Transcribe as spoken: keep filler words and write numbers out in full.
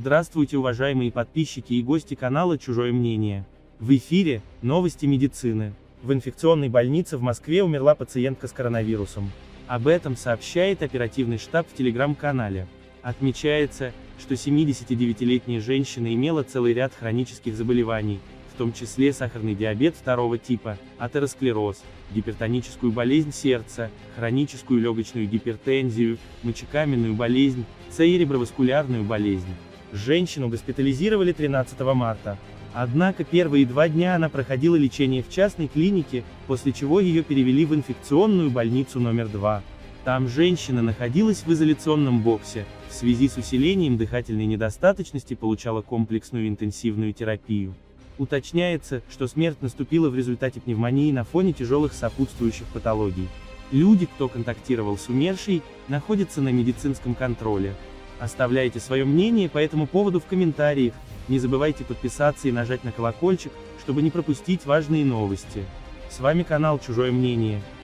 Здравствуйте, уважаемые подписчики и гости канала «Чужое мнение». В эфире новости медицины. В инфекционной больнице в Москве умерла пациентка с коронавирусом. Об этом сообщает оперативный штаб в телеграм-канале. Отмечается, что семидесятидевятилетняя женщина имела целый ряд хронических заболеваний, в том числе сахарный диабет второго типа, атеросклероз, гипертоническую болезнь сердца, хроническую легочную гипертензию, мочекаменную болезнь, цереброваскулярную болезнь. Женщину госпитализировали тринадцатого марта. Однако первые два дня она проходила лечение в частной клинике, после чего ее перевели в инфекционную больницу номер два. Там женщина находилась в изоляционном боксе, в связи с усилением дыхательной недостаточности получала комплексную интенсивную терапию. Уточняется, что смерть наступила в результате пневмонии на фоне тяжелых сопутствующих патологий. Люди, кто контактировал с умершей, находятся на медицинском контроле. Оставляйте свое мнение по этому поводу в комментариях, не забывайте подписаться и нажать на колокольчик, чтобы не пропустить важные новости. С вами канал «Чужое мнение».